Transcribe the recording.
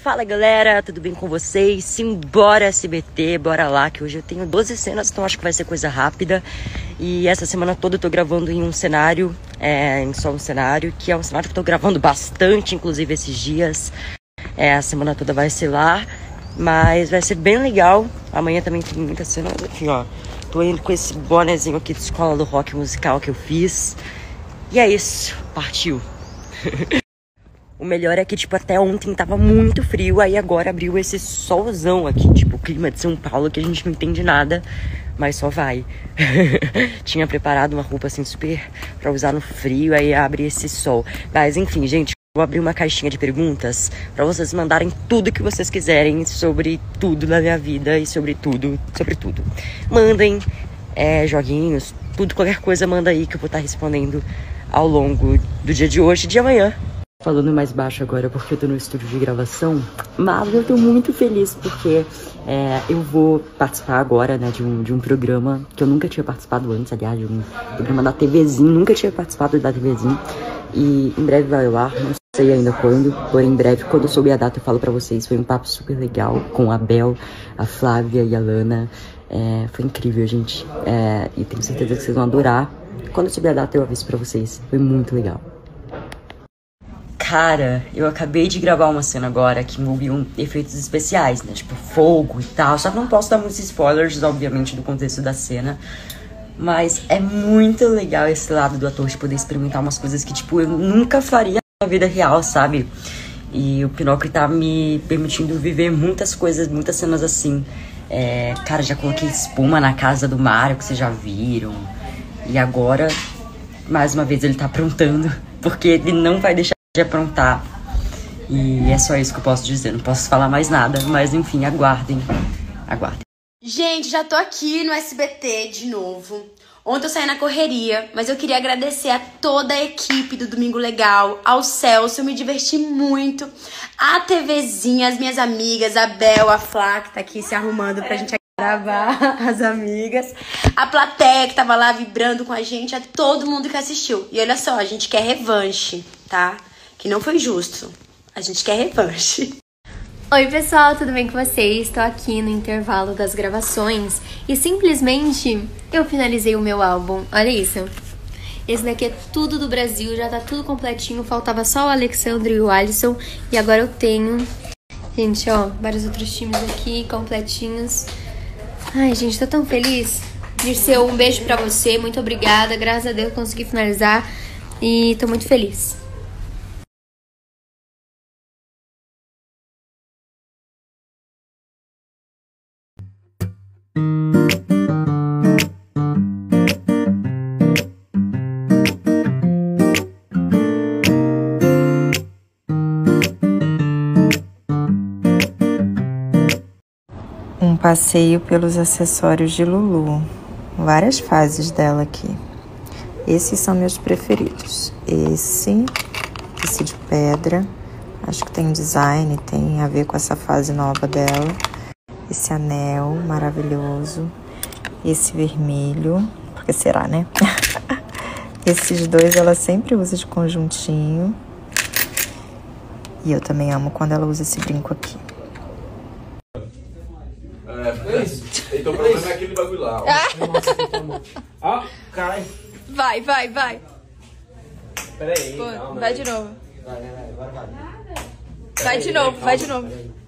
Fala galera, tudo bem com vocês? Simbora SBT, bora lá, que hoje eu tenho 12 cenas, então acho que vai ser coisa rápida. E essa semana toda eu tô gravando em um cenário, em só um cenário, que é um cenário que eu tô gravando bastante, inclusive esses dias. A semana toda vai ser lá, mas vai ser bem legal. Amanhã também tem muita cena, enfim, ó. Tô indo com esse bonezinho aqui de escola do rock musical que eu fiz. E é isso, partiu! O melhor é que, tipo, até ontem tava muito frio, aí agora abriu esse solzão aqui, tipo, o clima de São Paulo, que a gente não entende nada, mas só vai. Tinha preparado uma roupa, assim, super pra usar no frio, aí abre esse sol. Mas, enfim, gente, vou abrir uma caixinha de perguntas pra vocês mandarem tudo que vocês quiserem sobre tudo na minha vida e sobre tudo, sobre tudo. Mandem joguinhos, tudo, qualquer coisa, manda aí que eu vou estar respondendo ao longo do dia de hoje e de amanhã. Falando mais baixo agora porque eu tô no estúdio de gravação, mas eu tô muito feliz porque eu vou participar agora, né, de um programa que eu nunca tinha participado antes, aliás, de um programa da TVzinho, nunca tinha participado da TVzinho, e em breve vai ao ar, não sei ainda quando, porém em breve, quando eu souber a data eu falo pra vocês. Foi um papo super legal com a Bel, a Flávia e a Lana, foi incrível, gente, e tenho certeza que vocês vão adorar. Quando eu souber a data eu aviso pra vocês, foi muito legal. Cara, eu acabei de gravar uma cena agora que envolviam efeitos especiais, né? Tipo, fogo e tal. Só que não posso dar muitos spoilers, obviamente, do contexto da cena. Mas é muito legal esse lado do ator de poder experimentar umas coisas que, tipo, eu nunca faria na vida real, sabe? E o Pinóquio tá me permitindo viver muitas coisas, muitas cenas assim. Cara, já coloquei espuma na casa do Mário, que vocês já viram. E agora, mais uma vez, ele tá aprontando. Porque ele não vai deixar de aprontar. E é só isso que eu posso dizer. Não posso falar mais nada. Mas enfim, aguardem. Aguardem. Gente, já tô aqui no SBT de novo. Ontem eu saí na correria, mas eu queria agradecer a toda a equipe do Domingo Legal, ao Celso, eu me diverti muito. A TVzinha, as minhas amigas, a Bel, a Flá, que tá aqui se arrumando pra gente gravar, as amigas. A plateia que tava lá vibrando com a gente, a todo mundo que assistiu. E olha só, a gente quer revanche, tá? Que não foi justo. A gente quer revanche. Oi pessoal, tudo bem com vocês? Estou aqui no intervalo das gravações e simplesmente eu finalizei o meu álbum. Olha isso. Esse daqui é tudo do Brasil, já tá tudo completinho. Faltava só o Alexandre e o Alisson. E agora eu tenho, gente, ó, vários outros times aqui completinhos. Ai, gente, tô tão feliz. Dirceu, um beijo pra você, muito obrigada. Graças a Deus consegui finalizar e tô muito feliz. Um passeio pelos acessórios de Lulu. Várias fases dela aqui. Esses são meus preferidos. Esse de pedra. Acho que tem design, tem a ver com essa fase nova dela. Esse anel maravilhoso. Esse vermelho. Porque será, né? Esses dois ela sempre usa de conjuntinho. E eu também amo quando ela usa esse brinco aqui. Então o problema é aquele bagulho lá, ó. Ó, cai. Vai. Peraí, Pô, calma. vai de novo. Vai, agora vai. Vai de novo.